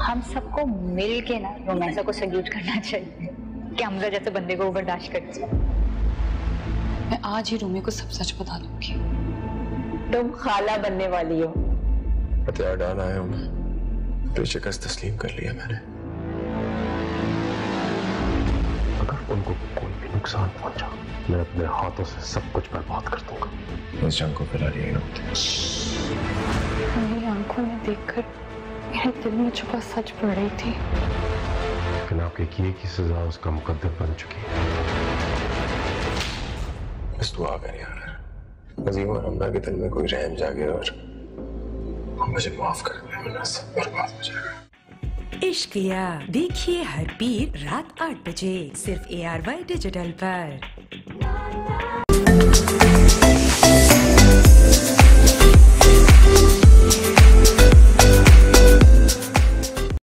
हम सबको मिल के ना रोमांसा को सल्यूट करना चाहिए कि हमजा जैसे बंदे को बर्दाश्त करती। मैं आज ही रोमी को सब सच बता दूंगी। तुम खाला बनने वाली हो। हथियार डाल आया हूं मैं, तो शिकस्त तस्लीम कर लिया मैंने। अगर उनको कोई भी नुकसान पहुंचा, मैं अपने हाथों से सब कुछ बर्बाद कर दूंगा। इस जंग को फिलहाल यही होते। मेरी आंखों में देखकर मेरे दिल में छुपा सच पड़ रही थी, लेकिन आपके किए की सजा उसका मुकद्दर बन चुकी है। बस दुआ कर यार, अजीम और अम्मा के दिल में कोई रहम जागे और मुझे माफ कर दे, वरना सब बर्बाद हो जाएगा। इश्किया देखिए हर पीर रात 8 बजे सिर्फ ARY डिजिटल पर।